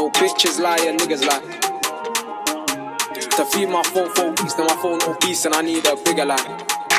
know bitches lie and niggas lie. To feed my phone for weeks, now my phone obese and I need a bigger line.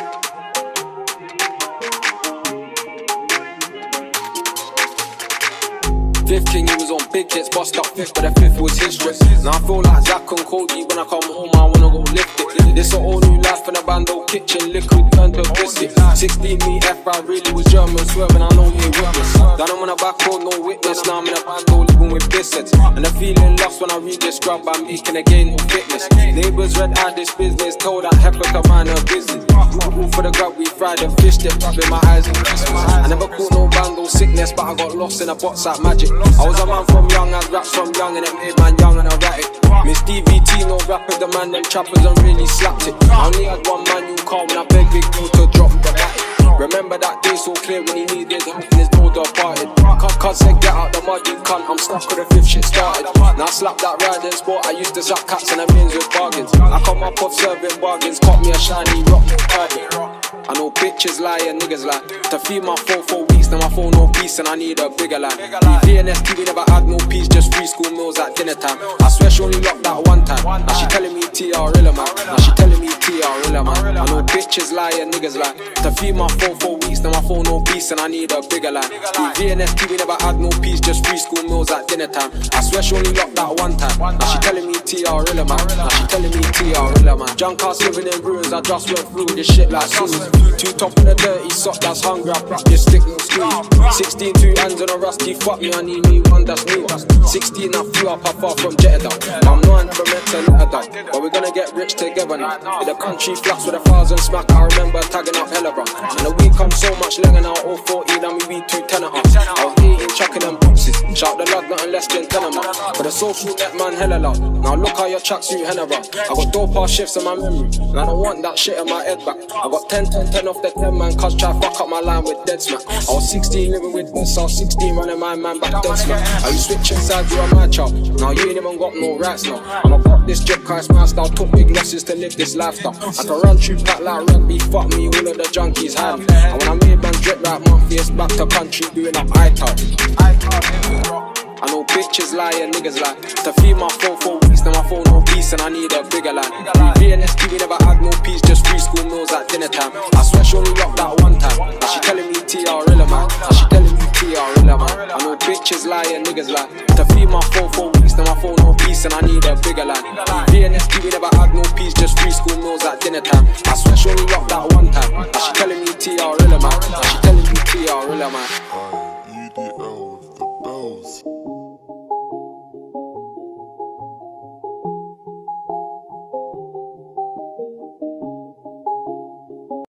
Fifth king, he was on big hits, bust up fifth, but the fifth was his dress. Now I feel like Zach and Cody, when I come home I wanna go lift it. This a all new life in a bando kitchen, liquid turned to biscuit. 16 me F, I really was German, swerving, I know you witness. Then I'm on a back road, no witness, now I'm in a bando living with biscuits. And the feeling lost when I read this scrub, I'm making again no fitness. Neighbours red eyed this business, told that heifer to mind her business. All for the grub, we fried and fished it, rubbing my eyes in Christmas. I never caught no bando sickness, but I got lost in a box like magic. I was a man from young, I raps from young, and it made man young and erratic. Miss DVT, no rapper, the man, them trappers, and really slapped it. I only had one man, you call when I beg Big Blue to drop the back. Remember that day so clear when he needed help and his door departed. Cuz said get out the mud, you cunt, I'm stuck with the fifth shit started. Now I slap that riding sport, I used to slap cats and the mins with bargains. I come up off serving bargains, caught me a shiny rock target. I know bitches lie and niggas lie. To feed my phone for weeks, now my phone no peace and I need a bigger line. VNST, we never had no peace, just free school meals at dinner time. I swear she only locked that one time. Now she telling me TR real man. Now she telling me TR real man. I know bitches lie and niggas lie. To feed my phone for weeks, now my phone no peace and I need a bigger line. VNST, we never had no peace, just free school meals at dinner time. I swear she only locked that one time. Now she telling me TR real man. Now she telling me TR real man. Junk house living in ruins, I just went through this shit like sewers. Two top of the dirty sock that's hungry, I pluck this stick no squeeze. 16, 2 hands on a rusty, fuck me, I need me one that's new. 16, I flew up, I far from Jeddah. I'm not never meant to let her down, but we're gonna get rich together now. In the country flats with 1,000 smack, I remember tagging up hella bro. And the week comes so much longer now, all 14 and we beat 210 at us. I was eating, chucking them boxes, shout the lug, nothing less than 10 a month. But the social net man hella loud, now look how your tracksuit henna bro. I got dope ass shifts in my memory, and I don't want that shit in my head back. I got 10, 10, 10 off the 10 man, cuz try fuck up my line with dead smack. I was 16 living with this, I was 16 running my man back dead smack. Are you switching sides, you a my child? Now you ain't even got no rights now. I'ma pop this drip cause my style, took big losses to live this lifestyle. I can run through pack like rugby, fuck me, all of the junkies hide me. And when I made man drip like monthly, it's back to country doing up iTalk. I know bitches lie and niggas lie. To feed my phone for weeks, now my phone no peace and I need a bigger line. VNST, we never had no peace, just free school meals at dinner time. I swear she only locked that one time. Now she telling me TR real man. Now she telling me TR real man. I know bitches lie and niggas lie. To feed my phone for weeks, now my phone no peace and I need a bigger line. VNST, we never had no peace, just free school meals at dinner time. I swear she only locked that one time. Now she telling me TR real man. Now she telling me TR real man. UDL with the bells.